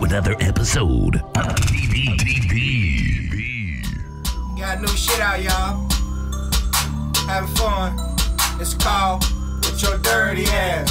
with another episode of TBTV. Got new shit out, y'all. Having fun. It's called With Your Dirty Ass.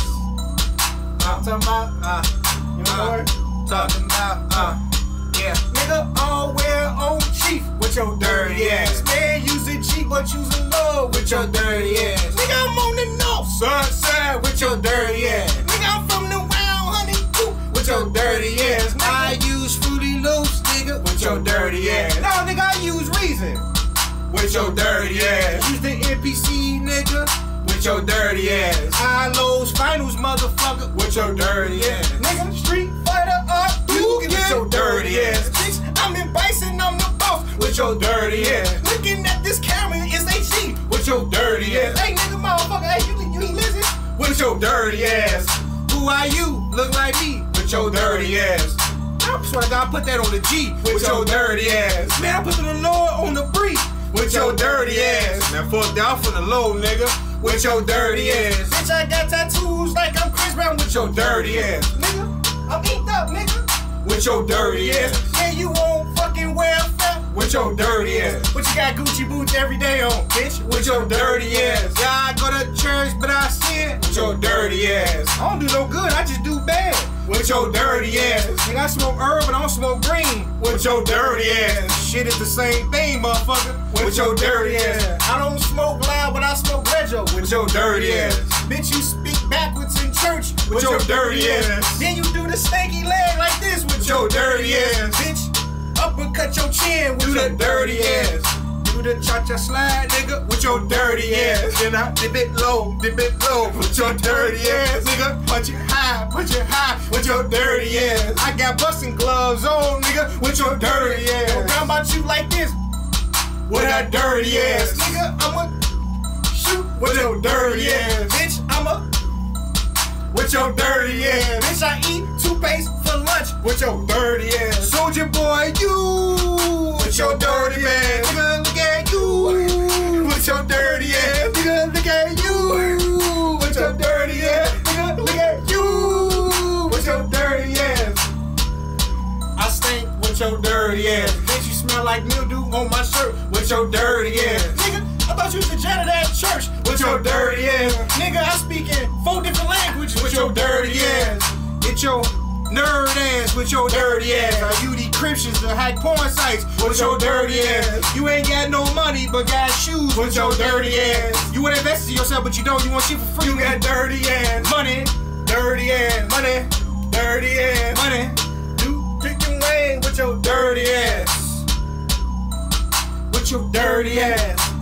I'm talking about, you know what? Talking about, yeah. Nigga, all wear on chief with your dirty ass. Man, using cheap but using low with your dirty ass. Nigga, I'm on the north side with your dirty ass. Nigga, I'm from the wild honeydew with your dirty ass. Nigga, I use Fruity Loops, nigga, with your dirty ass. No, nigga, I use Reason with your dirty ass. Use the NPC, nigga, with your dirty ass. High-lows, finals, motherfucker, with your dirty ass. Nigga, Street Fighter up, you get with your dirty ass. Bitch, I'm in Bison, I'm the boss, with your dirty ass. Looking at this camera, it's HG, with your dirty ass. Hey, nigga, motherfucker, hey, you listen? With your dirty ass. Who are you? Look like me, with your dirty ass. I swear to God, put that on the G, with your dirty ass. Man, I put the Lord on the brief, with your dirty ass. Now fuck down for the low, nigga, with your dirty ass. Bitch, I got tattoos like I'm Chris Brown with your dirty ass. Nigga, I'm inked up, nigga, with your dirty ass. Yeah, you won't fucking wear fat with your dirty ass. But you got Gucci boots every day on, bitch, with your dirty ass. Yeah, I go to church, but I sin with your dirty ass. I don't do no good, I just do bad with your dirty ass. Nigga, I smoke herb and I don't smoke green with your dirty ass. Shit is the same thing, motherfucker, with your dirty ass. I don't smoke loud, but I smoke Rego with your dirty ass. Bitch, you speak backwards in church with your dirty ass. Then you do the stanky leg like this with your dirty ass. Bitch, uppercut your chin with your dirty ass. Do the cha-cha slide, nigga, with your dirty ass. Then I dip it low, with your dirty ass. Nigga, punch it high, with your dirty ass. I got busting gloves on, nigga, with your dirty ass. Don't come about you like this, with that dirty ass. Nigga, I'ma shoot with your dirty ass. Bitch, I'ma with your dirty ass. Bitch, I eat toothpaste for lunch with your dirty ass. Soldier boy, you with your dirty ass. Nigga, look at you with your dirty ass. Nigga, look at you with your dirty ass. Nigga, look at you with your dirty ass. I stink with your dirty ass. Bitch, you smell like mildew on my shirt with your dirty ass. Nigga, I thought you was the janitor at church with your dirty ass. Nigga, I speak in 4 different languages with your dirty ass. Get your nerd ass with your dirty ass. You decryptions and hack porn sites with your dirty ass. You ain't got no money but got shoes with your dirty ass. You wanna invest in yourself but you don't. You want shit for free. You got dirty ass. Money, dirty ass. Money, dirty ass. Money, do chicken wing with your dirty ass. With your dirty ass.